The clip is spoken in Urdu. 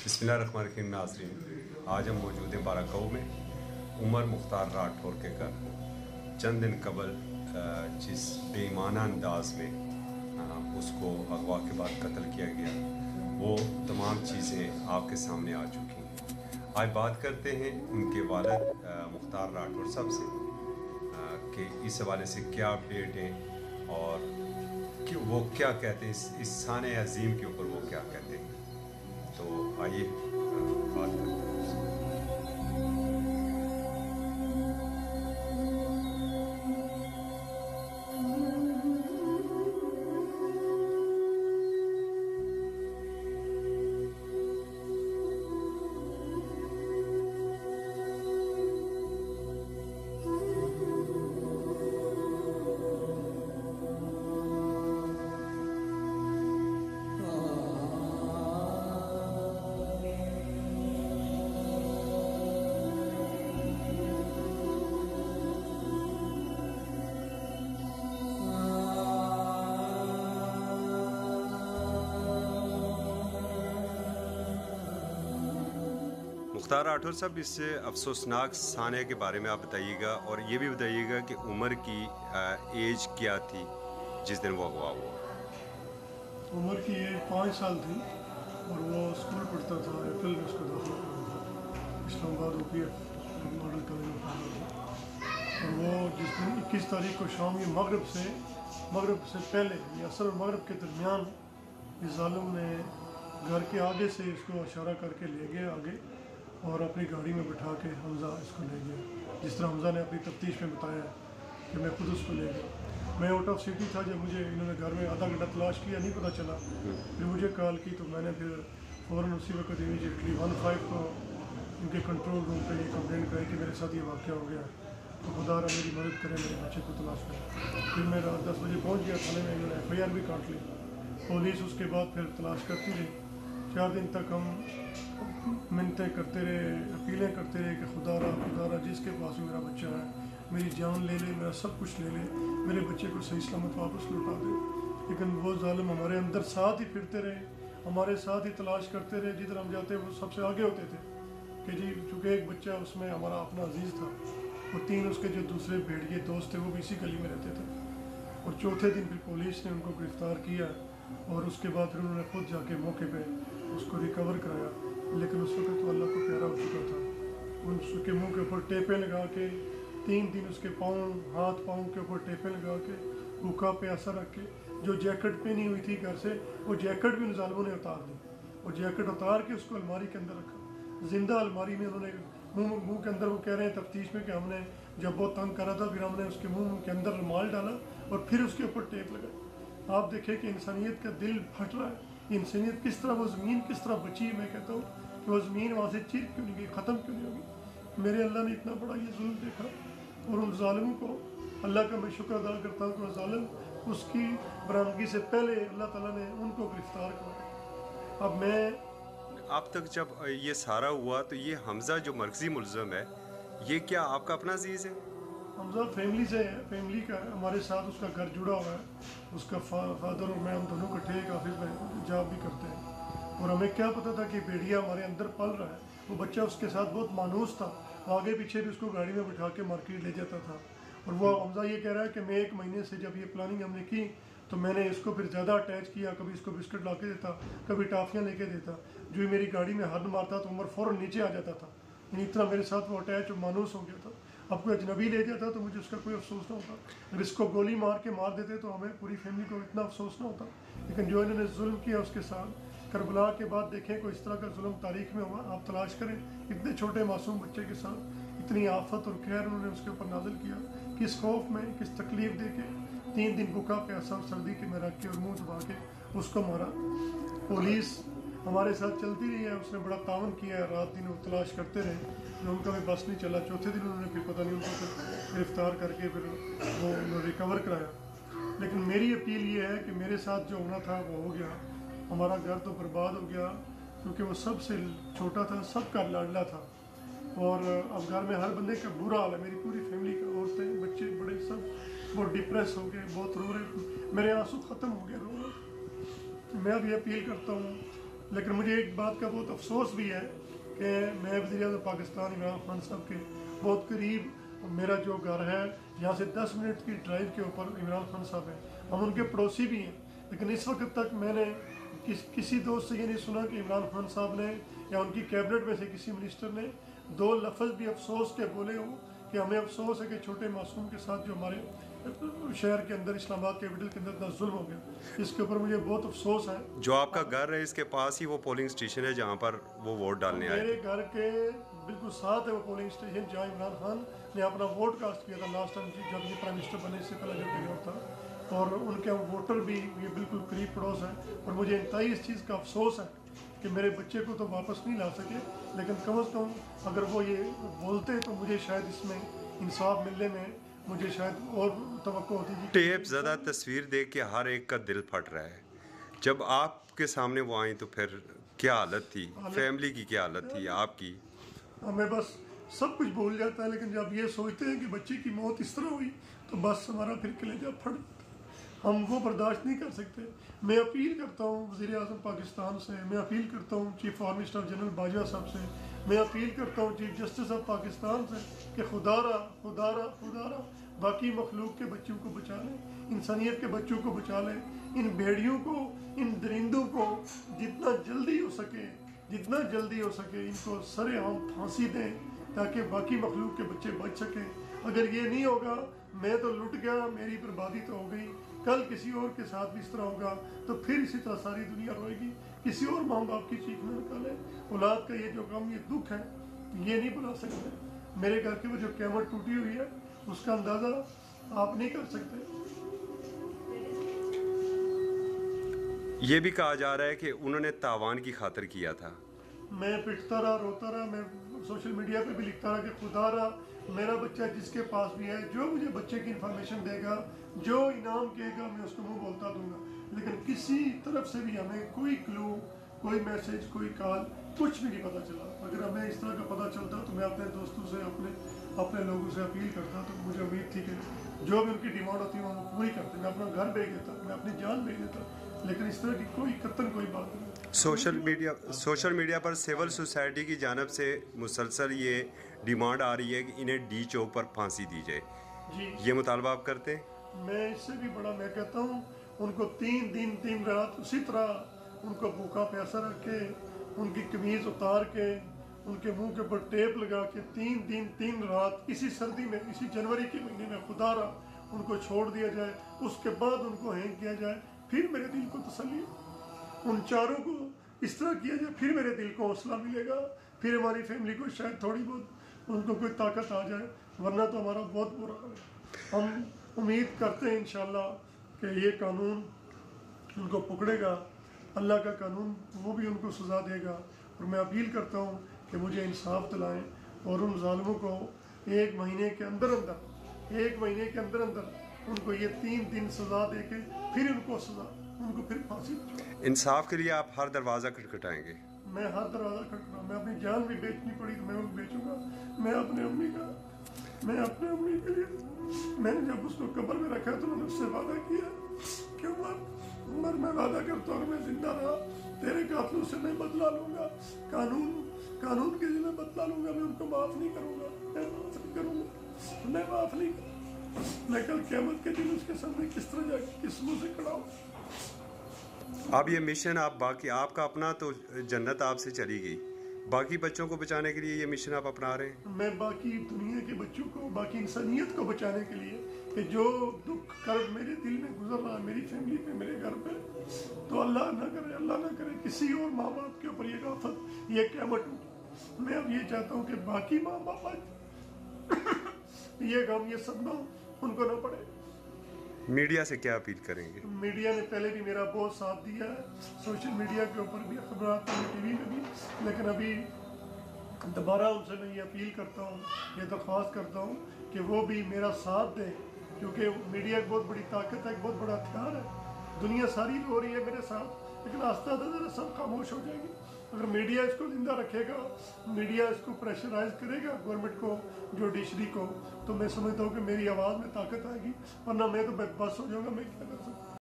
बिस्मिल्लाहिर्रहमानिर्रहीम नाज़रीन, आज हम मौजूद हैं बारा कहू में उमर मुख्तार राठौर के घर। चंद दिन कबल जिस बेईमाना अंदाज में उसको अगवा के बाद कत्ल किया गया, वो तमाम चीज़ें आपके सामने आ चुकी हैं। आज बात करते हैं उनके वालिद मुख्तार राठौर साहब से कि इस हवाले से क्या अपडेट है और कि वो क्या कहते हैं, इस साने अजीम के ऊपर वो क्या कहते हैं। तो आइए बात करते हैं। मुख्तार राठौर साहब, इस अफसोसनाक साने के बारे में आप बताइएगा और ये भी बताइएगा कि उमर की एज क्या थी जिस दिन वो अगवा हुआ। उमर की एज 5 साल थी और वो स्कूल पढ़ता था। अप्रैल में उसका दाखिला हुआ था इस्लामाबाद UPF मॉडल कॉलेज में पढ़ता था। और वो जिस दिन 21 तारीख को शाम ये मगरब से पहले या असर और मगरब के दरमियान इस ज़ालिम ने घर के आगे से इसको इशारा करके ले गया आगे और अपनी गाड़ी में बिठा के हमज़ा इसको ले गया। जिस तरह हमज़ा ने अपनी तफ्तीश में बताया कि मैं खुद उसको ले गया। मैं आउट ऑफ सिटी था जब मुझे इन्होंने घर में आधा घंटा तलाश किया, नहीं पता चला। फिर मुझे कॉल की तो मैंने फिर फ़ौरन उसी वक्त इमीडिएटली 15 को उनके कंट्रोल रूम पे ये कंप्लेंट कराई कि मेरे साथ ये वाक़या हो गया, तो खुदा रहा मेरी मदद करें, मेरे बच्चे को तलाश करें। फिर मैं रात 10 बजे पहुँच गया थाने में। इन्होंने FIR भी काट ली। पुलिस उसके बाद फिर तलाश करती रही। 4 दिन तक हम मिन्नतें करते रहे, अपीलें करते रहे कि खुदा रहा जिसके पास मेरा बच्चा है मेरी जान ले ले, मेरा सब कुछ ले ले, मेरे बच्चे को सही सलामत वापस लौटा दे। लेकिन वो ज़ालिम हमारे अंदर साथ ही फिरते रहे, हमारे साथ ही तलाश करते रहे। जिधर हम जाते वो सबसे आगे होते थे कि जी, चूँकि एक बच्चा उसमें हमारा अपना अजीज़ था और 3 उसके जो दूसरे भेड़िए दोस्त थे वो भी इसी गली में रहते थे। और चौथे दिन फिर पुलिस ने उनको गिरफ़्तार किया और उसके बाद फिर उन्होंने खुद जाके मौके पे उसको रिकवर कराया। लेकिन उस वक्त तो अल्लाह को प्यारा हो चुका था। उसके मुंह के ऊपर टेपें लगा के 3 दिन उसके हाथ पाँव के ऊपर टेपें लगा के भूखा प्यासा रख के, जो जैकेट पहनी हुई थी घर से वो जैकेट भी उन ज़ालिमों ने उतार दी और जैकेट उतार के उसको अलमारी के अंदर रखा, जिंदा अलमारी में। उन्होंने मुँह के अंदर, वो कह रहे हैं तफ्तीश में कि हमने जब बहुत तंग करा था फिर हमने उसके मुँह के अंदर रुमाल डाला और फिर उसके ऊपर टेप लगाई। आप देखें कि इंसानियत का दिल फट रहा है। इंसानियत किस तरह, वो ज़मीन किस तरह बची। मैं कहता हूँ कि वो ज़मीन वहाँ से चिर क्यों नहीं गई, ख़त्म क्यों नहीं होगी। मेरे अल्लाह ने इतना बड़ा ये जुल्म देखा और उन ज़ालिमों को अल्लाह का मैं शुक्र अदा करता हूँ कि वो ज़ालिम उसकी बरामदगी से पहले अल्लाह ताला ने उनको गिरफ़्तार किया। अब मैं अब तक जब ये सारा हुआ तो ये हमज़ा जो मरकज़ी मुलज़म है, ये क्या आपका अपना अजीज़ है? हमज़ा फैमिली से है, फैमिली का है, हमारे साथ उसका घर जुड़ा हुआ है। उसका फादर और मैं, हम दोनों इकट्ठे एक ऑफिस में जॉब भी करते हैं। और हमें क्या पता था कि भेड़िया हमारे अंदर पल रहा है। वो बच्चा उसके साथ बहुत मानूस था, आगे पीछे भी उसको गाड़ी में बिठा के मार्केट ले जाता था। और वो हमज़ा ये कह रहा है कि मैं 1 महीने से जब ये प्लानिंग हमने की तो मैंने इसको फिर ज़्यादा अटैच किया। कभी इसको बिस्किट ला के देता, कभी टाफियाँ लेके देता। जो मेरी गाड़ी में हद मारता तो उमर फ़ौरन नीचे आ जाता था। इतना मेरे साथ वो अटैच और मानूस हो गया था। अब कोई अजनबी ले जाता तो मुझे उसका कोई अफसोस ना होता। अगर इसको गोली मार के मार देते तो हमें पूरी फैमिली को इतना अफसोस ना होता। लेकिन जो इन्होंने जुल्म किया उसके साथ, करबला के बाद देखें कोई इस तरह का जुल्म तारीख में हुआ, आप तलाश करें। इतने छोटे मासूम बच्चे के साथ इतनी आफत और कहर उन्होंने उसके ऊपर नाजिल किया। किस खौफ में, किस तकलीफ दे के 3 दिन भूखा प्यासा और सर्दी के में रख के और मुँह दबा के उसको मारा। पुलिस हमारे साथ चलती रही है, उसने बड़ा तावन किया है, रात दिन वो तलाश करते रहे, जो उनका भी बस नहीं चला। चौथे दिन उन्होंने फिर पता नहीं उनको फिर गिरफ़्तार करके फिर वो उन्होंने रिकवर कराया। लेकिन मेरी अपील ये है कि मेरे साथ जो होना था वो हो गया। हमारा घर तो बर्बाद हो गया क्योंकि वो सबसे छोटा था, सबका लाडला था। और अब घर में हर बंदे का बुरा हाल है। मेरी पूरी फैमिली का, औरतें बच्चे बड़े सब बहुत डिप्रेस हो गए, बहुत रो रहे। मेरे आंसू ख़त्म हो गए रो। मैं भी अपील करता हूँ لیکن مجھے ایک بات کا بہت افسوس بھی ہے کہ میں وزیر اعظم پاکستان عمران خان صاحب کے بہت قریب میرا جو گھر ہے یہاں سے 10 منٹ کی ڈرائیو کے اوپر عمران خان صاحب ہیں, ہم ان کے پڑوسی بھی ہیں, لیکن اس وقت تک میں نے کسی دوست سے یہ نہیں سنا کہ عمران خان صاحب نے یا ان کی کیبنٹ میں سے کسی منسٹر نے 2 لفظ بھی افسوس کے بولے ہوں کہ ہمیں افسوس ہے کہ چھوٹے معصوم کے ساتھ جو ہمارے شہر کے اندر اسلام آباد کیپٹل کے اندر اتنا ظلم ہو گیا. اس کے اوپر مجھے بہت افسوس ہے. جو آپ کا گھر ہے اس کے پاس ہی وہ پولنگ اسٹیشن ہے جہاں پر وہ ووٹ ڈالنے آئے تھے؟ میرے گھر کے بالکل ساتھ ہے وہ پولنگ اسٹیشن جہاں عمران خان نے اپنا ووٹ کاسٹ کیا تھا لاسٹ ٹائم جب یہ پرائم منسٹر بنے, اس سے پہلے جو پیریڈ تھا, اور ان کے ووٹر بھی یہ بالکل قریب پڑوس ہیں. اور مجھے انتہائی اس چیز کا افسوس ہے کہ میرے بچے کو تو واپس نہیں لا سکے, لیکن کم از کم اگر وہ یہ بولتے تو مجھے شاید اس میں انصاف ملنے میں مجھے شاید اور توقع ہوتی تھی. ٹیپ زدہ تصویر دیکھ کے ہر ایک کا دل پھٹ رہا ہے. جب آپ کے سامنے وہ آئیں تو پھر کیا حالت تھی, فیملی کی کیا حالت تھی, آپ کی؟ ہمیں بس سب کچھ بھول جاتا ہے, لیکن جب یہ سوچتے ہیں کہ بچے کی موت اس طرح ہوئی تو بس ہمارا پھر کلیجہ پھٹ جاتا ہے, ہم وہ برداشت نہیں کر سکتے. میں اپیل کرتا ہوں وزیر اعظم پاکستان سے, میں اپیل کرتا ہوں chief army staff general Bajwa صاحب سے, میں اپیل کرتا ہوں چیف جسٹس آف پاکستان سے کہ خدا را باقی مخلوق کے بچوں کو بچا لیں, انسانیت کے بچوں کو بچا لیں. ان بھیڑیوں کو, ان درندوں کو جتنا جلدی ہو سکے ان کو سرے عام پھانسی دیں تاکہ باقی مخلوق کے بچے بچ سکیں. اگر یہ نہیں ہوگا میں تو لٹ گیا, میری بربادی تو ہو گئی. کل کسی اور کے ساتھ بھی اس طرح ہوگا تو پھر اسی طرح ساری دنیا روئے گی. کسی اور ماں باپ کی چیخ نہ نکالے. اولاد کا یہ جو غم, یہ دکھ ہے, یہ نہیں بلا سکتے. میرے گھر کی وہ جو قیامت ٹوٹی ہوئی ہے اس کا اندازہ آپ نہیں کر سکتے. یہ بھی کہا جا رہا ہے کہ انہوں نے تاوان کی خاطر کیا تھا. میں پٹتا رہا, روتا رہا, میں سوشل میڈیا پہ بھی لکھتا رہا کہ خدا را میرا بچہ جس کے پاس بھی ہے جو مجھے بچے کی انفارمیشن دے گا, جو انعام کہے گا, میں اس کو منہ بولتا دوں گا. لیکن کسی طرف سے بھی ہمیں کوئی کلو, کوئی میسج, کوئی کال, کچھ بھی نہیں پتہ چلا. اگر ہمیں اس طرح کا پتہ چلتا تو میں اپنے دوستوں سے, اپنے لوگوں سے اپیل کرتا. تو مجھے امید تھی کہ جو بھی ان کی ڈیمانڈ ہوتی ہے وہ پوری کرتے. میں اپنا گھر بھیج دیتا, میں اپنی جان بھیج دیتا, لیکن اس طرح کی کوئی قطن کوئی بات نہیں. سوشل میڈیا پر سول سوسائٹی کی جانب سے مسلسل یہ ڈیمانڈ آ رہی ہے کہ انہیں ڈی چوک پر پھانسی دی جائے. جی, یہ مطالبہ آپ کرتے ہیں؟ میں اس سے بھی بڑا میں کہتا ہوں ان کو 3 دن 3 رات اسی طرح ان کو بھوکا پیاسا رکھ کے, ان کی قمیض اتار کے, ان کے منہ کے اوپر ٹیپ لگا کے 3 دن 3 رات اسی سردی میں, اسی جنوری کے مہینے میں خدا را ان کو چھوڑ دیا جائے. اس کے بعد ان کو ہینگ کیا جائے, پھر میرے دل کو تسلی. ان چاروں کو اس طرح کیا جائے, پھر میرے دل کو حوصلہ ملے گا, پھر ہماری فیملی کو شاید تھوڑی بہت ان کو کوئی طاقت آ جائے, ورنہ تو ہمارا بہت برا ہے. ہم امید کرتے ہیں انشاءاللہ کہ یہ قانون ان کو پکڑے گا, اللہ کا قانون, وہ بھی ان کو سزا دے گا. اور میں اپیل کرتا ہوں کہ مجھے انصاف دلائیں اور ان ظالموں کو 1 مہینے کے اندر ان کو یہ 3 دن سزا دے کے پھر ان کو پھر پھانسی. انصاف کے لیے آپ ہر دروازہ کھٹکھٹائیں گے؟ میں ہر دروازہ کھٹکھٹاؤں. میں اپنی جان بھی بیچنی پڑی تو میں وہ بیچوں گا. میں اپنے امی کے لیے, میں نے جب اس کو قبر میں رکھا تو میں نے اس سے وعدہ کیا کہ عمر میں وعدہ کرتا ہوں میں زندہ رہا تیرے قاتلوں سے میں بدلہ لوں گا, قانون کے لیے میں بدلہ لوں گا. میں ان کو معاف نہیں کروں گا, میں معاف نہیں کروں. میں کل قیامت کے دن اس کے سامنے کس طرح جا کے کس منہ سے کھڑا ہوں. اب یہ مشن آپ کا اپنا تو جنت آپ سے چلی گئی, باقی بچوں کو بچانے کے لیے یہ مشن آپ اپنا رہے ہیں؟ میں باقی دنیا کے بچوں کو, باقی انسانیت کو بچانے کے لیے کہ جو دکھ کرب میرے دل میں گزر رہا ہے, میری فیملی پہ, میرے گھر پہ, تو اللہ نہ کرے کسی اور ماں باپ کے اوپر یہ آفت, یہ قیامت. میں اب یہ چاہتا ہوں کہ باقی ماں باپ یہ غم, یہ صدمہ ان کو نہ پڑے. میڈیا سے کیا اپیل کریں گے؟ میڈیا نے پہلے بھی میرا بہت ساتھ دیا ہے, سوشل میڈیا کے اوپر بھی, اخبارات میں, ٹی وی میں بھی, لیکن ابھی دوبارہ ان سے میں یہ اپیل کرتا ہوں, یہ درخواست کرتا ہوں کہ وہ بھی میرا ساتھ دیں, کیونکہ میڈیا ایک بہت بڑی طاقت ہے, ایک بہت بڑا ہتھیار ہے. دنیا ساری ہو رہی ہے میرے ساتھ, لیکن آہستہ آہستہ سب خاموش ہو جائیں گے. اگر میڈیا اس کو زندہ رکھے گا, میڈیا اس کو پریشرائز کرے گا, گورنمنٹ کو, جوڈیشری کو, تو میں سمجھتا ہوں کہ میری آواز میں طاقت آئے گی, ورنہ میں تو بس ہو جاؤں گا. میں کیا کر سکتا ہوں.